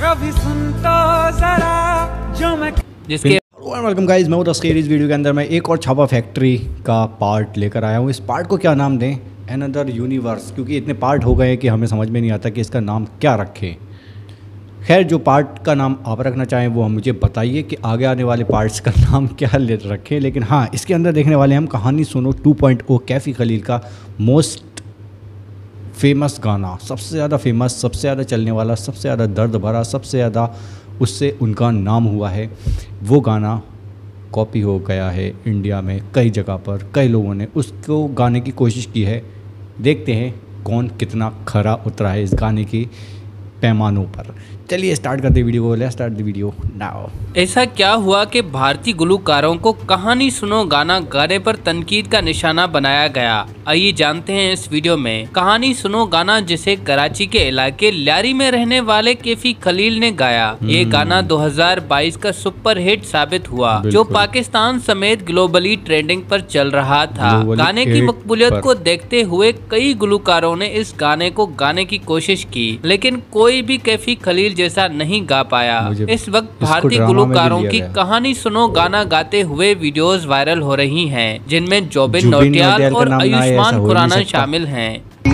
कभी सुन तो जरा जो मैं जिसके वेलकम गाइस, मैं हूं तस्कीर। इस वीडियो के अंदर मैं एक और छापा फैक्ट्री का पार्ट लेकर आया हूं। इस पार्ट को क्या नाम दें? अनदर यूनिवर्स, क्योंकि इतने पार्ट हो गए हैं कि हमें समझ में नहीं आता कि इसका नाम क्या रखें। खैर, जो पार्ट का नाम आप रखना चाहें वो हम मुझे बताइए कि आगे आने वाले पार्ट्स का नाम क्या रखें। लेकिन हाँ, इसके अंदर देखने वाले हम कहानी सुनो 2.0 कैफ़ी खलील का मोस्ट फेमस गाना, सबसे ज़्यादा फेमस, सबसे ज़्यादा चलने वाला, सबसे ज़्यादा दर्द भरा, सबसे ज़्यादा उससे उनका नाम हुआ है। वो गाना कॉपी हो गया है इंडिया में कई जगह पर, कई लोगों ने उसको गाने की कोशिश की है। देखते हैं कौन कितना खरा उतरा है इस गाने की पैमानों पर। चलिए स्टार्ट करते वीडियो को। Let's start the video now. ऐसा क्या हुआ कि भारतीय गुलकारों को कहानी सुनो गाना गाने पर तनकीद का निशाना बनाया गया? आइए जानते हैं इस वीडियो में। कहानी सुनो गाना जिसे कराची के इलाके ल्यारी में रहने वाले कैफी खलील ने गाया। ये गाना 2022 का सुपर हिट साबित हुआ, जो पाकिस्तान समेत ग्लोबली ट्रेंडिंग पर चल रहा था। गाने की मकबूलियत को देखते हुए कई गुलकारों ने इस गाने को गाने की कोशिश की, लेकिन कोई भी कैफी खलील जैसा नहीं गा पाया। इस वक्त भारतीय गुलकारों की कहानी सुनो गाना गाते हुए वीडियोस वायरल हो रही हैं, जिनमें जोबिन नौटियाल और आयुष्मान खुराना शामिल हैं।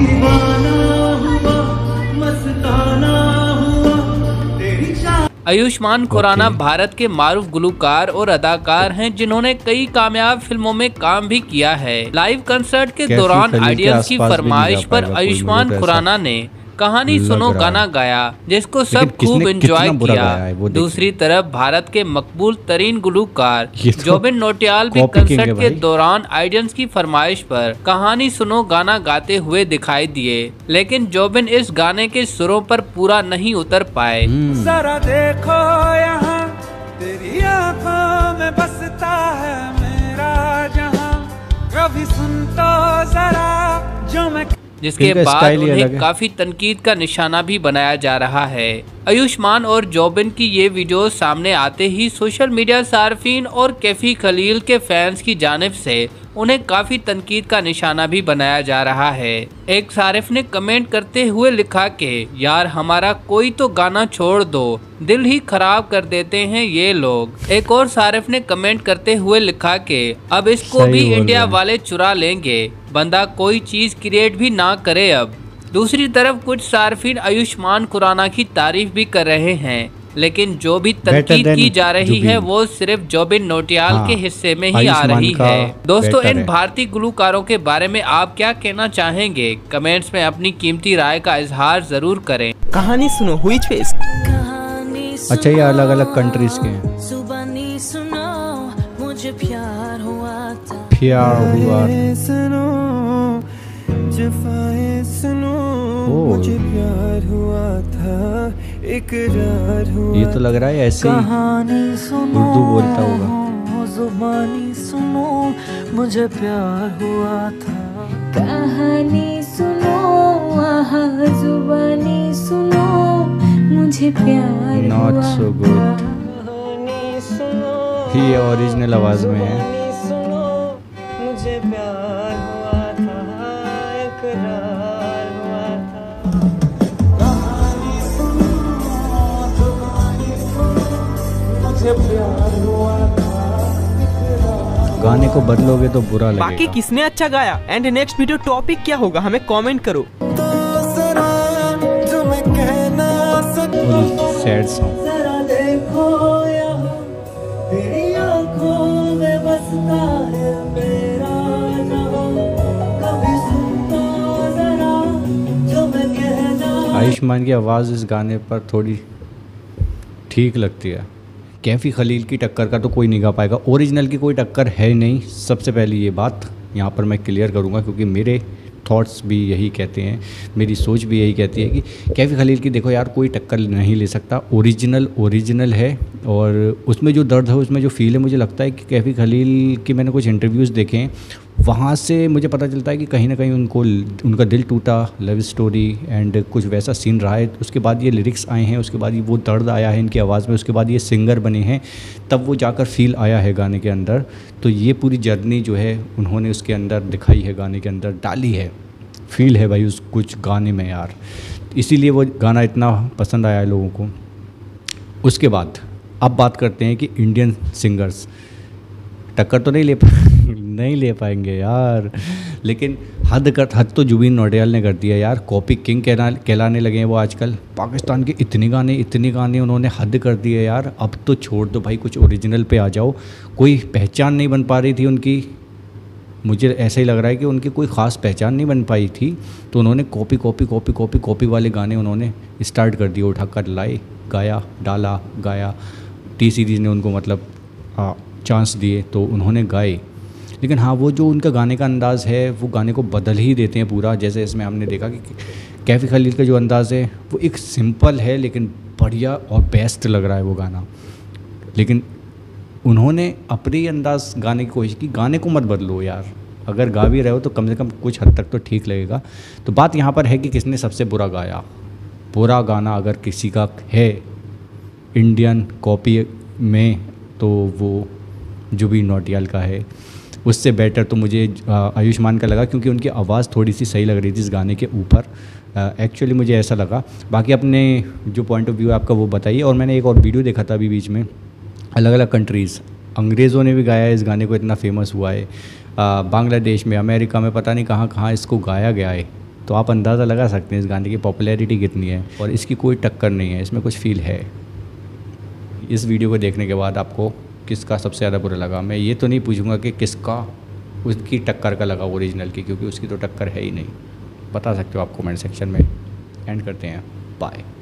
आयुष्मान खुराना भारत के मारूफ गुलकार और अदाकार हैं, जिन्होंने कई कामयाब फिल्मों में काम भी किया है। लाइव कंसर्ट के दौरान ऑडियंस की फरमाइश पर आयुष्मान खुराना ने कहानी सुनो गाना गाया, जिसको सब खूब एंजॉय किया। दूसरी तरफ भारत के मकबूल तरीन गुलकार जोबिन नौटियाल भी कंसर्ट के दौरान ऑडियंस की फरमाइश पर कहानी सुनो गाना गाते हुए दिखाई दिए, लेकिन जोबिन इस गाने के सुरों पर पूरा नहीं उतर पाए। जरा देखो यहाँ, तेरी आँखों में बसता है मेरा जहाँ, कभी सुन तो जरा जो मैं, जिसके बाद उन्हें काफी तनकीद का निशाना भी बनाया जा रहा है। आयुष्मान और जोबिन की ये वीडियो सामने आते ही सोशल मीडिया सार्फिन और कैफी खलील के फैंस की जानिब से उन्हें काफी तनकीद का निशाना भी बनाया जा रहा है। एक सारिफ ने कमेंट करते हुए लिखा कि यार हमारा कोई तो गाना छोड़ दो, दिल ही खराब कर देते हैं ये लोग। एक और सारिफ ने कमेंट करते हुए लिखा कि अब इसको भी इंडिया वाले चुरा लेंगे, बंदा कोई चीज क्रिएट भी ना करे अब। दूसरी तरफ कुछ सार्फिन आयुष्मान खुराना की तारीफ भी कर रहे हैं, लेकिन जो भी तनकीद की जा रही है वो सिर्फ जोबिन नौटियाल के हिस्से में ही आ रही है। दोस्तों, इन भारतीय गुलकारों के बारे में आप क्या कहना चाहेंगे? कमेंट्स में अपनी कीमती राय का इजहार जरूर करें। कहानी सुनो हुई फेस। अच्छा, ये अलग अलग कंट्रीज के हैं। मुझे प्यार हुआ था, प्यार हुआ, सुनो जफ़ाएं सुनो, मुझे प्यार हुआ था, इकरार हुआ। ये तो लग रहा है ऐसे ही उर्दू बोलता होगा। ज़ुबानी सुनो, मुझे प्यार हुआ था। कहानी सुनो, ज़ुबानी सुनो, मुझे प्यार नॉट हुआ सो गुड। ये ओरिजिनल आवाज में है। मुझे प्यार हुआ था, इकरार हुआ था। मुझे प्यार हुआ था, गाने को बदलोगे तो बुरा लगेगा। बाकी किसने अच्छा गाया एंड नेक्स्ट वीडियो टॉपिक क्या होगा हमें कमेंट करो। Sad song. आयुष्मान की आवाज़ इस गाने पर थोड़ी ठीक लगती है। कैफ़ी खलील की टक्कर का तो कोई नहीं गा पाएगा, ओरिजिनल की कोई टक्कर है नहीं। सबसे पहले ये बात यहाँ पर मैं क्लियर करूँगा, क्योंकि मेरे थॉट्स भी यही कहते हैं, मेरी सोच भी यही कहती है कि कैफ़ी खलील की देखो यार कोई टक्कर नहीं ले सकता। ओरिजिनल है, और उसमें जो दर्द है, उसमें जो फील है, मुझे लगता है कि कैफ़ी खलील की मैंने कुछ इंटरव्यूज़ देखे हैं, वहाँ से मुझे पता चलता है कि कहीं ना कहीं उनका दिल टूटा, लव स्टोरी एंड कुछ वैसा सीन रहा है। उसके बाद ये लिरिक्स आए हैं, उसके बाद ये वो दर्द आया है इनकी आवाज़ में, उसके बाद ये सिंगर बने हैं, तब वो जाकर फील आया है गाने के अंदर। तो ये पूरी जर्नी जो है उन्होंने उसके अंदर दिखाई है, गाने के अंदर डाली है, फील है भाई उस कुछ गाने में यार। इसीलिए वो गाना इतना पसंद आया है लोगों को। उसके बाद अब बात करते हैं कि इंडियन सिंगर्स टक्कर तो नहीं ले पाएंगे यार, लेकिन हद तो जुबिन नौटियाल ने कर दिया यार। कॉपी किंग कहलाने लगे हैं वो आजकल। पाकिस्तान के इतने गाने उन्होंने हद कर दिए यार। अब तो छोड़ दो भाई, कुछ ओरिजिनल पे आ जाओ। कोई पहचान नहीं बन पा रही थी उनकी, मुझे ऐसा ही लग रहा है कि उनकी कोई ख़ास पहचान नहीं बन पाई थी, तो उन्होंने कॉपी वाले गाने उन्होंने स्टार्ट कर दिए। उठा कर लाए, गाया, डाला, गाया। टी सीरीज़ ने उनको मतलब चांस दिए तो उन्होंने गाए। लेकिन हाँ, वो जो उनका गाने का अंदाज़ है वो गाने को बदल ही देते हैं पूरा। जैसे इसमें हमने देखा कि कैफ़ी खलील का जो अंदाज़ है वो एक सिंपल है लेकिन बढ़िया और बेस्ट लग रहा है वो गाना। लेकिन उन्होंने अपने अंदाज़ गाने की कोशिश की। गाने को मत बदलो यार, अगर गा भी रहे हो तो कम से कम कुछ हद तक तो ठीक लगेगा। तो बात यहाँ पर है कि किसने सबसे बुरा गाया। बुरा गाना अगर किसी का है इंडियन कॉपी में तो वो जुबिन नौटियाल का है। उससे बेटर तो मुझे आयुष्मान का लगा, क्योंकि उनकी आवाज़ थोड़ी सी सही लग रही थी इस गाने के ऊपर। एक्चुअली मुझे ऐसा लगा। बाकी अपने जो पॉइंट ऑफ व्यू है आपका वो बताइए। और मैंने एक और वीडियो देखा था अभी बीच में, अलग अलग कंट्रीज़, अंग्रेज़ों ने भी गाया है इस गाने को, इतना फेमस हुआ है। बांग्लादेश में, अमेरिका में, पता नहीं कहाँ कहाँ इसको गाया गया है। तो आप अंदाज़ा लगा सकते हैं इस गाने की पॉपुलैरिटी कितनी है। और इसकी कोई टक्कर नहीं है, इसमें कुछ फील है। इस वीडियो को देखने के बाद आपको किसका सबसे ज़्यादा बुरा लगा? मैं ये तो नहीं पूछूंगा कि किसका उसकी टक्कर का लगा ओरिजिनल की, क्योंकि उसकी तो टक्कर है ही नहीं। बता सकते हो आप कमेंट सेक्शन में। एंड करते हैं, बाय।